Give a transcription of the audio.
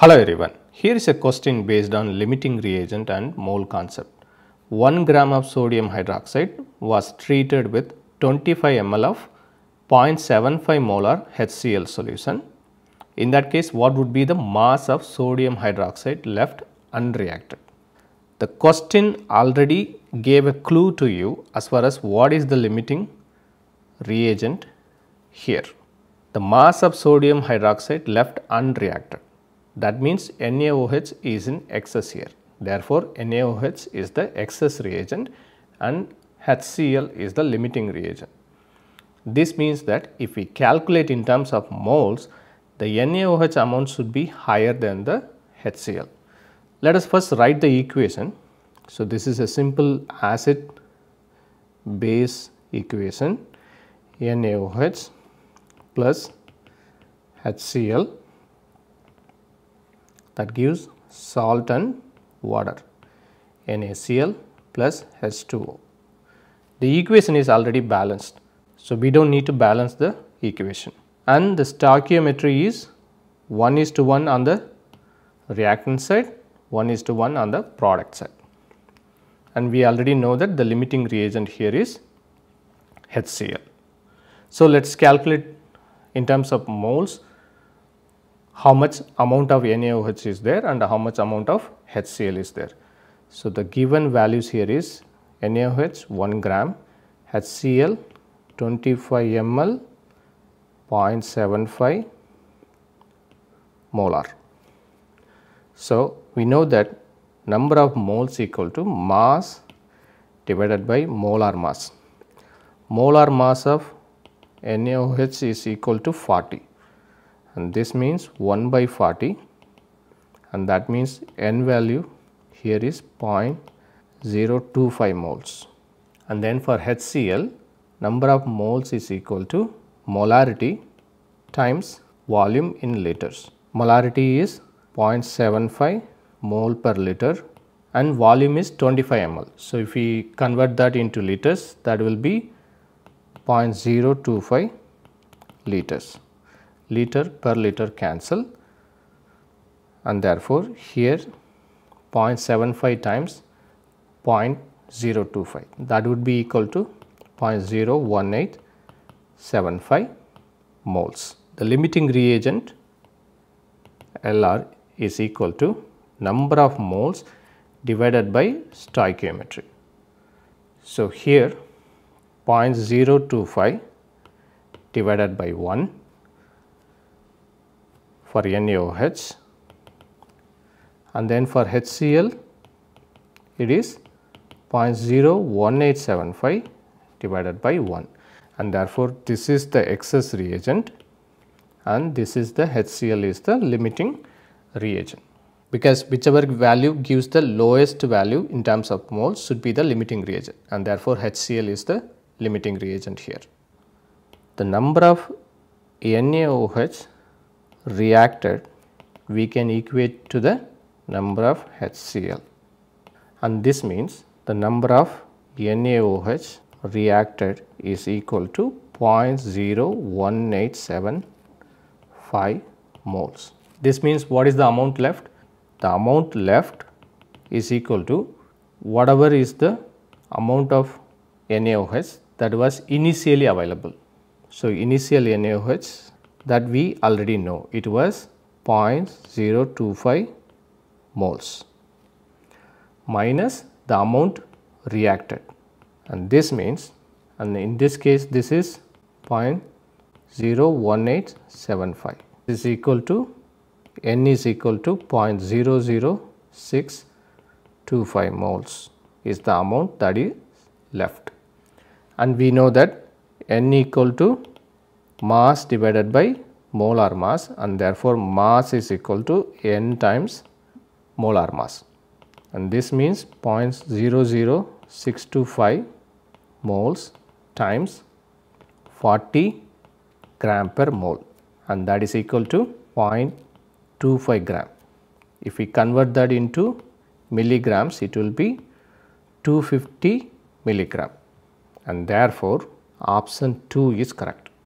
Hello everyone, here is a question based on limiting reagent and mole concept. 1 gram of sodium hydroxide was treated with 25 ml of 0.75 molar HCl solution. In that case, what would be the mass of sodium hydroxide left unreacted? The question already gave a clue to you as far as what is the limiting reagent here. The mass of sodium hydroxide left unreacted. That means NaOH is in excess here. Therefore, NaOH is the excess reagent and HCl is the limiting reagent. This means that if we calculate in terms of moles, the NaOH amount should be higher than the HCl. Let us first write the equation. So, this is a simple acid base equation, NaOH plus HCl, that gives salt and water, NaCl plus H2O. The equation is already balanced, so we do not need to balance the equation. And the stoichiometry is 1:1 on the reactant side, 1:1 on the product side. And we already know that the limiting reagent here is HCl. So, let us calculate in terms of moles how much amount of NaOH is there and how much amount of HCl is there. So, the given values here is NaOH 1 gram, HCl 25 ml, 0.75 molar. So, we know that number of moles equal to mass divided by molar mass. Molar mass of NaOH is equal to 40. And this means 1 by 40, and that means N value here is 0.025 moles. And then for HCl, number of moles is equal to molarity times volume in liters. Molarity is 0.75 mole per liter and volume is 25 ml. So, if we convert that into liters, that will be 0.025 liters. Liter per liter cancel, and therefore, here 0.75 times 0.025, that would be equal to 0.01875 moles. The limiting reagent Lr is equal to number of moles divided by stoichiometry. So, here 0.025 divided by 1 for NaOH, and then for HCl it is 0.01875 divided by 1, and therefore, this is the excess reagent and this is the HCl is the limiting reagent, because whichever value gives the lowest value in terms of moles should be the limiting reagent, and therefore, HCl is the limiting reagent here. The number of NaOH reacted we can equate to the number of HCl, and this means the number of NaOH reacted is equal to 0.01875 moles. This means what is the amount left? The amount left is equal to whatever is the amount of NaOH that was initially available. So, initial NaOH that we already know, it was 0.025 moles minus the amount reacted, and this means, and in this case this is 0.01875, is equal to N is equal to 0.00625 moles is the amount that is left, and we know that N equal to mass divided by molar mass, and therefore, mass is equal to N times molar mass, and this means 0.00625 moles times 40 gram per mole, and that is equal to 0.25 gram. If we convert that into milligrams, it will be 250 milligram, and therefore, option 2 is correct.